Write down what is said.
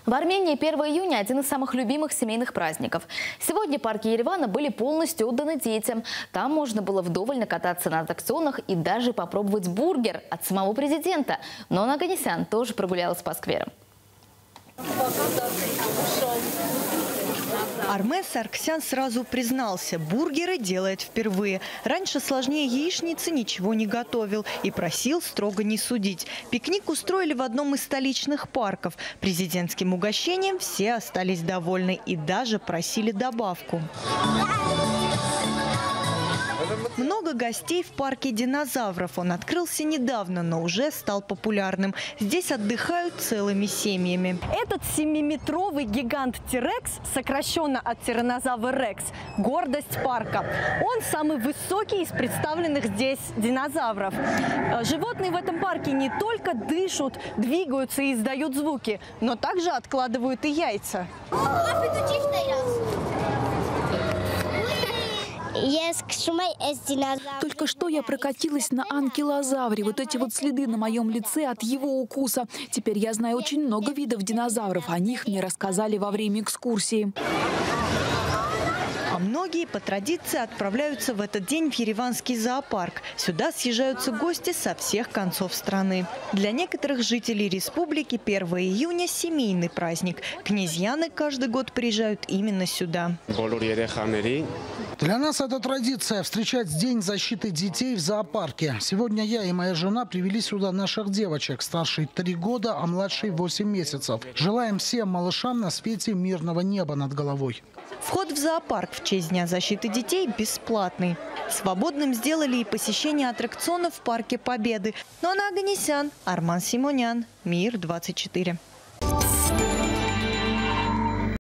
В Армении 1 июня – один из самых любимых семейных праздников. Сегодня парки Еревана были полностью отданы детям. Там можно было вдоволь накататься на аттракционах и даже попробовать бургер от самого президента. Но Оганесян тоже прогулялась по скверам. Армен Сарксян сразу признался, бургеры делает впервые. Раньше сложнее яичницы ничего не готовил и просил строго не судить. Пикник устроили в одном из столичных парков. Президентским угощением все остались довольны и даже просили добавку. Много гостей в парке динозавров. Он открылся недавно, но уже стал популярным. Здесь отдыхают целыми семьями. Этот 7-метровый гигант T-Rex, сокращенно от тираннозавра Рекс, гордость парка. Он самый высокий из представленных здесь динозавров. Животные в этом парке не только дышат, двигаются и издают звуки, но также откладывают и яйца. Только что я прокатилась на анкилозавре. Вот эти вот следы на моем лице от его укуса. Теперь я знаю очень много видов динозавров. О них мне рассказали во время экскурсии. А многие по традиции отправляются в этот день в ереванский зоопарк. Сюда съезжаются гости со всех концов страны. Для некоторых жителей республики 1 июня – семейный праздник. Князьяны каждый год приезжают именно сюда. Для нас это традиция – встречать День защиты детей в зоопарке. Сегодня я и моя жена привели сюда наших девочек. Старшей 3 года, а младшей 8 месяцев. Желаем всем малышам на свете мирного неба над головой. Вход в зоопарк в честь Дня защиты детей бесплатный. Свободным сделали и посещение аттракционов в Парке Победы. Но Оганесян, Арман Симонян, Мир 24.